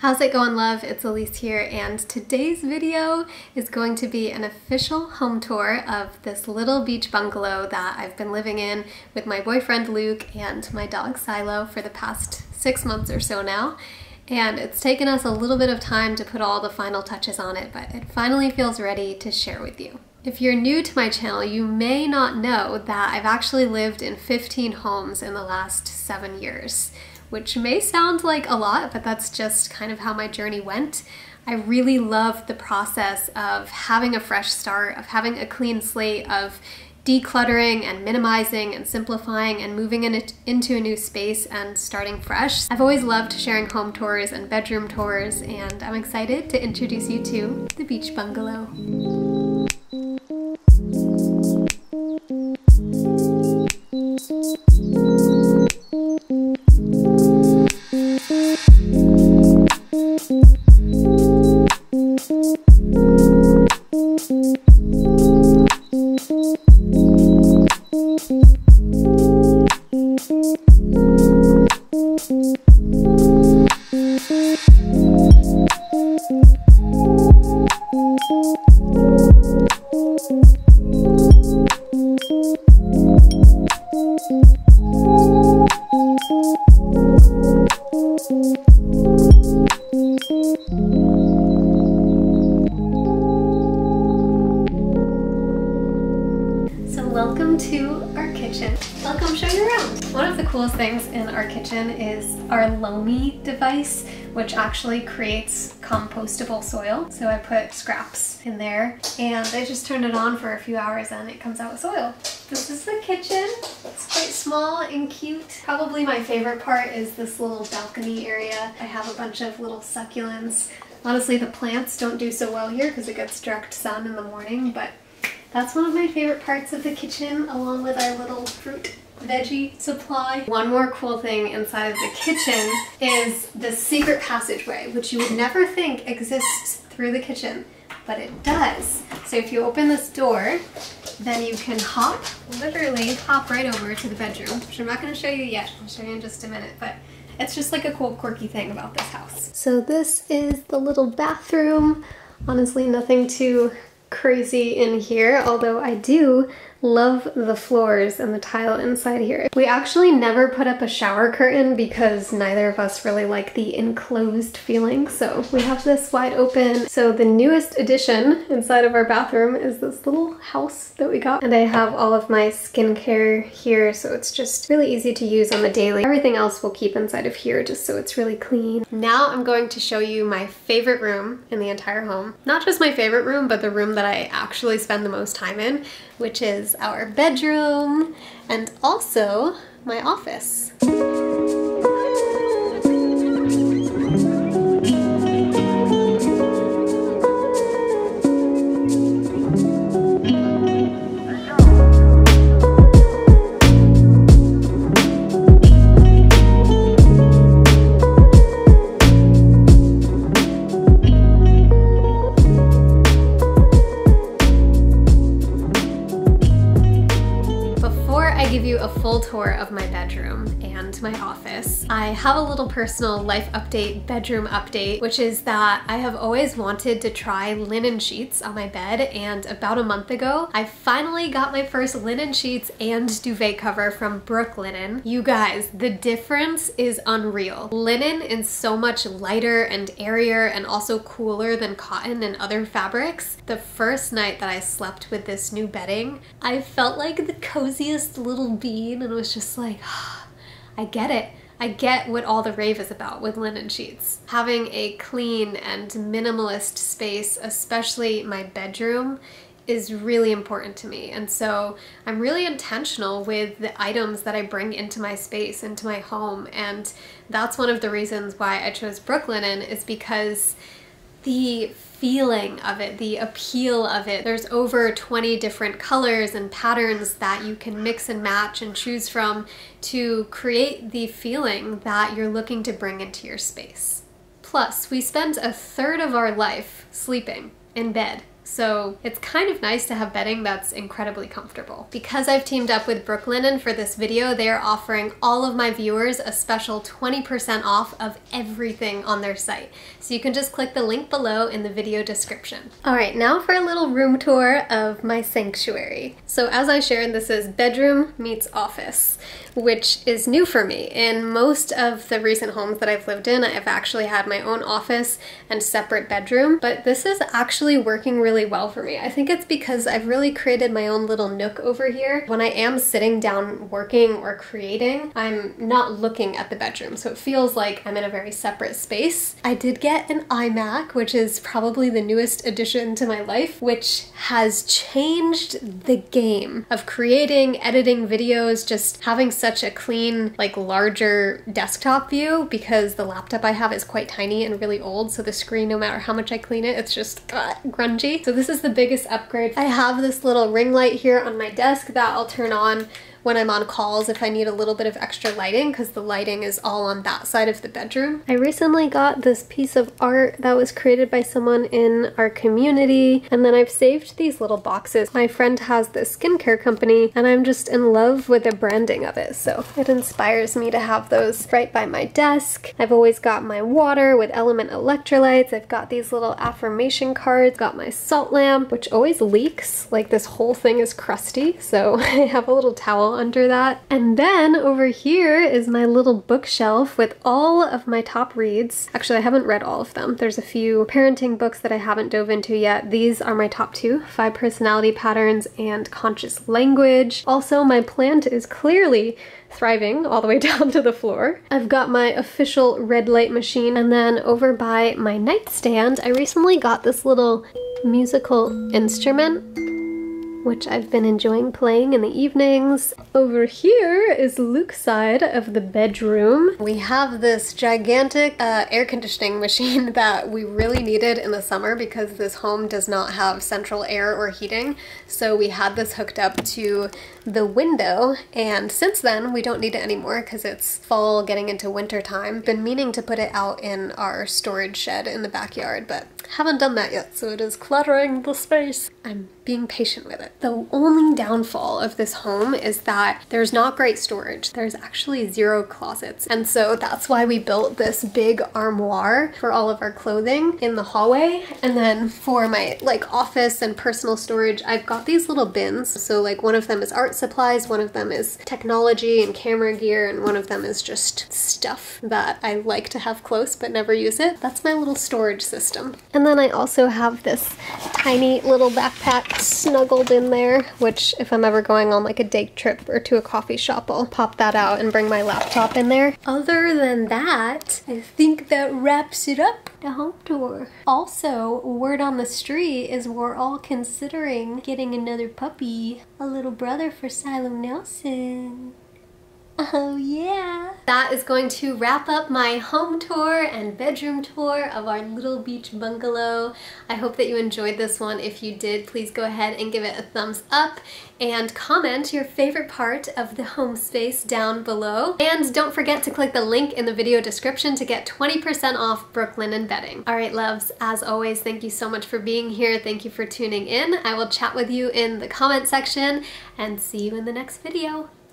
How's it going, love? It's Elise here, and today's video is going to be an official home tour of this little beach bungalow that I've been living in with my boyfriend Luke and my dog Silo for the past 6 months or so now. And it's taken us a little bit of time to put all the final touches on it, but it finally feels ready to share with you. If you're new to my channel, you may not know that I've actually lived in 15 homes in the last 7 years. Which may sound like a lot, but that's just kind of how my journey went. I really loved the process of having a fresh start, of having a clean slate, of decluttering and minimizing and simplifying and moving into a new space and starting fresh. I've always loved sharing home tours and bedroom tours, and I'm excited to introduce you to the beach bungalow. Welcome to our kitchen. I'll come show you around. One of the coolest things in our kitchen is our Loamy device, which actually creates compostable soil. So I put scraps in there and I just turned it on for a few hours and it comes out with soil. This is the kitchen. It's quite small and cute. Probably my favorite part is this little balcony area. I have a bunch of little succulents. Honestly, the plants don't do so well here because it gets direct sun in the morning, but that's one of my favorite parts of the kitchen, along with our little fruit veggie supply. One more cool thing inside of the kitchen is this secret passageway, which you would never think exists through the kitchen, but it does. So if you open this door, then you can literally hop right over to the bedroom, which I'm not going to show you yet. I'll show you in just a minute, but it's just like a cool quirky thing about this house. So this is the little bathroom. Honestly, nothing too crazy in here, although I do love the floors and the tile inside here. We actually never put up a shower curtain because neither of us really like the enclosed feeling, so we have this wide open. So the newest addition inside of our bathroom is this little house that we got, and I have all of my skincare here, so it's just really easy to use on the daily. Everything else we'll keep inside of here just so it's really clean. Now I'm going to show you my favorite room in the entire home. Not just my favorite room, but the room that I actually spend the most time in, which is our bedroom and also my office. A full tour of my bedroom and my office. I have a little personal life update, bedroom update, which is that I have always wanted to try linen sheets on my bed, and about a month ago I finally got my first linen sheets and duvet cover from Brooklinen. You guys, the difference is unreal. Linen is so much lighter and airier and also cooler than cotton and other fabrics. The first night that I slept with this new bedding, I felt like the coziest little bean, and it was just like, I get it. I get what all the rave is about with linen sheets. Having a clean and minimalist space, especially my bedroom, is really important to me. And so I'm really intentional with the items that I bring into my space, into my home. And that's one of the reasons why I chose Brooklinen, is because the feeling of it, the appeal of it. There's over 20 different colors and patterns that you can mix and match and choose from to create the feeling that you're looking to bring into your space. Plus, we spend a third of our life sleeping in bed. So it's kind of nice to have bedding that's incredibly comfortable. Because I've teamed up with Brooklinen for this video, they are offering all of my viewers a special 20% off of everything on their site. So you can just click the link below in the video description. All right, now for a little room tour of my sanctuary. So as I shared, this is bedroom meets office, which is new for me. In most of the recent homes that I've lived in, I've actually had my own office and separate bedroom, but this is actually working really well for me. I think it's because I've really created my own little nook over here. When I am sitting down working or creating, I'm not looking at the bedroom, so it feels like I'm in a very separate space. I did get an iMac, which is probably the newest addition to my life, which has changed the game of creating, editing videos, just having such a clean, like larger desktop view, because the laptop I have is quite tiny and really old, so the screen, no matter how much I clean it, it's just grungy. So this is the biggest upgrade. I have this little ring light here on my desk that I'll turn on when I'm on calls if I need a little bit of extra lighting, because the lighting is all on that side of the bedroom. I recently got this piece of art that was created by someone in our community, and then I've saved these little boxes. My friend has this skincare company and I'm just in love with the branding of it, so it inspires me to have those right by my desk. I've always got my water with Element electrolytes. I've got these little affirmation cards, got my salt lamp, which always leaks, like this whole thing is crusty, so I have a little towel under that. And then over here is my little bookshelf with all of my top reads. Actually, I haven't read all of them. There's a few parenting books that I haven't dove into yet. These are my top two: 5 Personality Patterns and Conscious Language. Also, my plant is clearly thriving all the way down to the floor. I've got my official red light machine, and then over by my nightstand, I recently got this little musical instrument, which I've been enjoying playing in the evenings. Over here is Luke's side of the bedroom. We have this gigantic air conditioning machine that we really needed in the summer because this home does not have central air or heating. So we had this hooked up to the window, and since then we don't need it anymore because it's fall getting into winter time. Been meaning to put it out in our storage shed in the backyard, but haven't done that yet, so it is cluttering the space. I'm being patient with it. The only downfall of this home is that there's not great storage. There's actually 0 closets, and so that's why we built this big armoire for all of our clothing in the hallway. And then for my like office and personal storage, I've got these little bins. So like one of them is art supplies, one of them is technology and camera gear, and one of them is just stuff that I like to have close but never use it. That's my little storage system. And then I also have this tiny little backpack snuggled in there, which if I'm ever going on like a day trip or to a coffee shop, I'll pop that out and bring my laptop in there. Other than that, I think that wraps it up, the home tour. Also, word on the street is we're all considering getting another puppy, a little brother for Silo Nelson. Oh yeah! That is going to wrap up my home tour and bedroom tour of our little beach bungalow. I hope that you enjoyed this one. If you did, please go ahead and give it a thumbs up and comment your favorite part of the home space down below. And don't forget to click the link in the video description to get 20% off Brooklinen bedding. Alright loves, as always, thank you so much for being here. Thank you for tuning in. I will chat with you in the comment section and see you in the next video.